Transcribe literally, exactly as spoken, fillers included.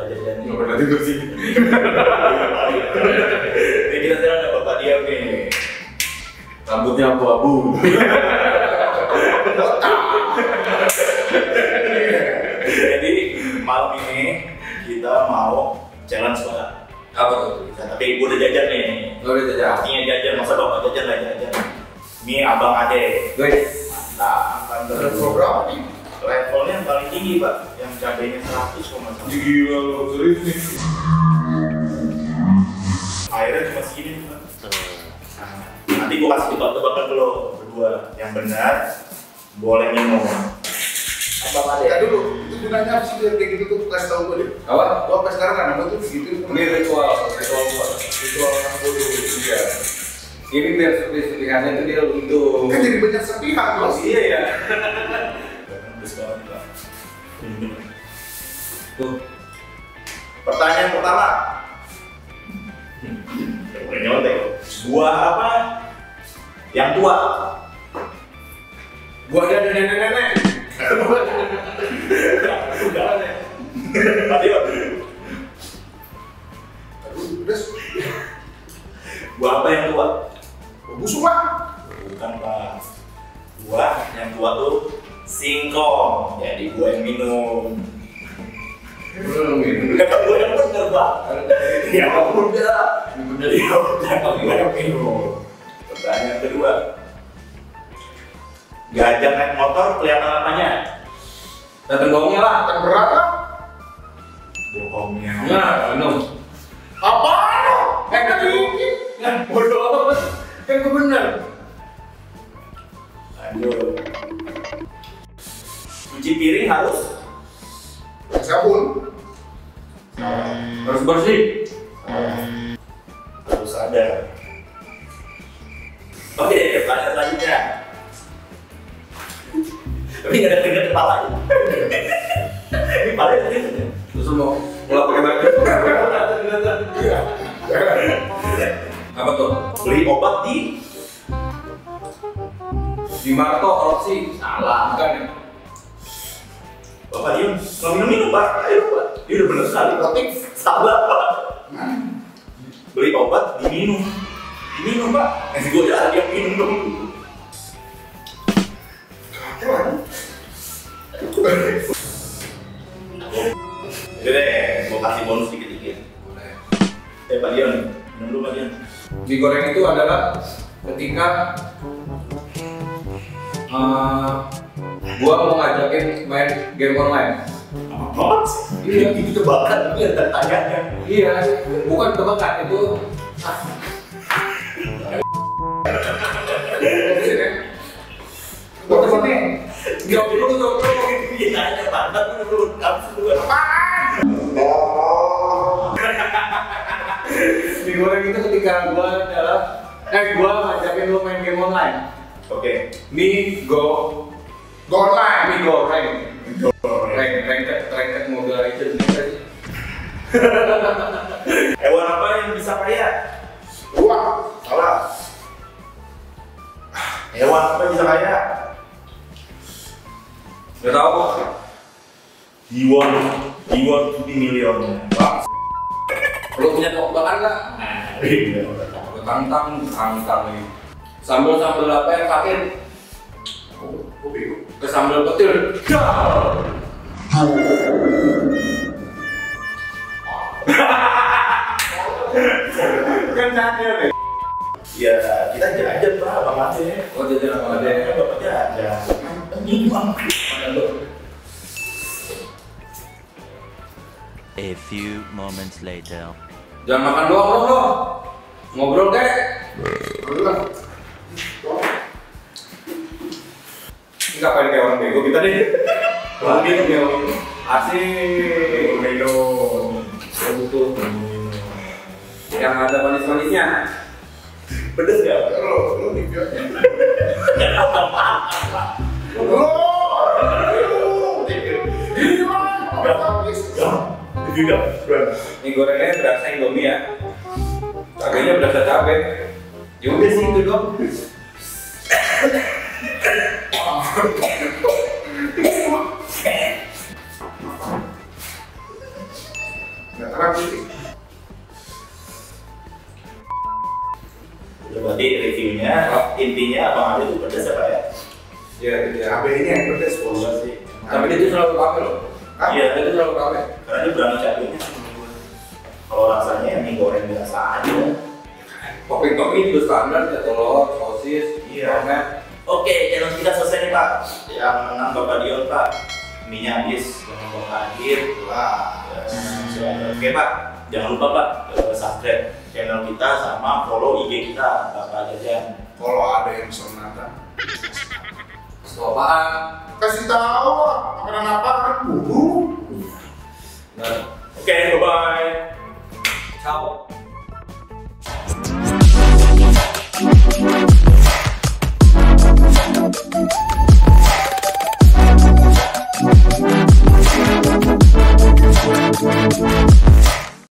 jajan. Nggak pernah tidur sih. Ini kita sekarang ada Bapak Diam nih. Rambutnya abu-abu. Jadi malam ini kita mau challenge Pak. Apa tuh? Tapi gue udah jajan nih. Lo udah jajan? Artinya jajan, masa Bapak jajan lah jajan. Ini abang Ade. Guys, Nah, akan level berapa nih? levelnya yang paling tinggi Pak, yang cabainya seratus koma satu. Gila lo, serius nih. Airnya cuma segini nih Pak. Nah, nanti gue kasih tebak-tebakan dulu berdua. Yang benar boleh minum. Abang Ade. Ya dulu, itu gunanya apa sih biar kayak gitu tuh kasih tau gue deh. Apa? Gue sampai sekarang kan nama tuh begitu. Ini ritual, ritual gua. Ritual orang bodoh. Iya. Ini biar sepih-sepihannya itu dia untuk. Kan jadi banyak sepihak bos. Iya ya. Bagus banget Pak. Tuh. Pertanyaan pertama. Yang boleh nyontek. Buah apa yang tua? Gua ada nenek-nenek. Udah. Tadi Pak. Aduh, udah. Buah apa yang tua? Busuk pak. Bukan Pak. Buah yang tua tuh singkong. Jadi buah yang minum. Belum ini. Kata buah yang bener Pak. Ya udah. Bener ya udah. Buah yang minum. Pertanyaan kedua. Gajah naik motor kelihatan apanya? Datang gongnya lah. Yang berat lah. Bohongnya. Nah, minum. Apaan lo? Eh kan ini. Nah, bodoh amat. Kan gue bener. Lanjut. Cuci piring harus Sabun. Harus bersih. harus ada. Oke, pertanyaan selanjutnya. Tapi nggak ada keringat kepala. Ini kepala keringat. Terus mau mulai pakai baju. Apa tuh? Beli obat di Di Marto opsi. salah. Bukan ya? Bapak Diam, nggak minum-minum Pak. Ayo Pak. Dia udah bener sekali. Tapi Salah Pak. Beli obat diminum. Diminum Pak. Eh, gue ya dia minum dong. Jadi deh, gue kasih bonus dikit-dikit. Boleh. Eh Pak Diam, minum dulu Pak Diam. Mie goreng itu adalah ketika uh, gua mau ngajakin main game online. Apa sih? Iya. Itu tebakan, ini ada tanyanya. Iya, bukan tebakan itu. Gua kesini. Jawab dulu, jawab dulu. Dia nanya Pak, tapi dulu, kamu dulu. Mie goreng itu ketika gua adalah eh gua ngajakin lu main game online. Oke. Mie go go online. mie goreng. Rank rank rank Mobile Legends gitu sih. Hewan apa yang bisa kaya? Gua. Salah. Hewan apa yang bisa kaya? Gak tau. He want, he want to be million. Pak. Lu punya tebak-tebakan nggak? Nah, iya. Tantang, tantang nih. Sambal sambal apa yang pakai? Gua bingung. Ke sambal petir. Kan ada deh. Ya, kita jajan Pak, Bang Ade. Oh jajan apa ada? Bapak jajan. Ini Bang. Mana lu? A few moments later. Jangan makan doang dong lo. Ngobrol kek. Udah. Ngapain kayak orang bego kita deh. Kalau minum ya. Asik. Minum. Saya butuh. Yang ada manis-manisnya. Pedes nggak? Lo, lo nih biar. Juga, Ini gorengnya berasa Indomie ya. Cabenya berasa cabe. Ya udah sih itu dong. terang sih. Udah berarti reviewnya, intinya Abang Ade itu pedas apa ya? Iya, gitu ya. Cabai ini yang pedas bos. Enggak sih. Tapi dia tuh selalu rame loh. Hah? Iya, Dia tuh selalu rame. karena dia berani cabenya. Kalau rasanya ya mie goreng biasa aja. Topping-topping juga standar ya, telur, sosis, Iya. kornet. Oke, challenge kita selesai nih Pak. Yang menang Bapak Dion Pak. Mie-nya habis, jangan Bapak hadir. Wah. Ya, Oke Pak, jangan lupa Pak eh, subscribe channel kita sama follow I G kita Bapak Jajan. Kalau ada yang sonata, Setelah apaan? kasih tahu makanan apa kan buru. Nah, oke, bye bye. Ciao.